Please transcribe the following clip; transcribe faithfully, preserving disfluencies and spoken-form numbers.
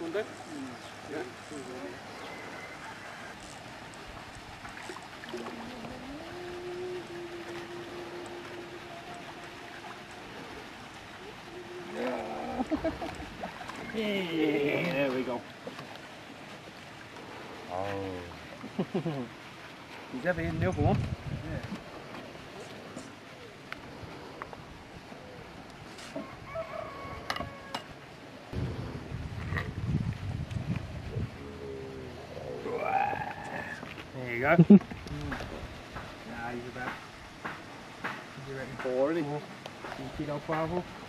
One day? Yeah. Yeah, there we go. Oh. He's ever in the other one? Yeah. There you go. mm. Nah, he's about. Four, isn't he? Four. Kilo Bravo.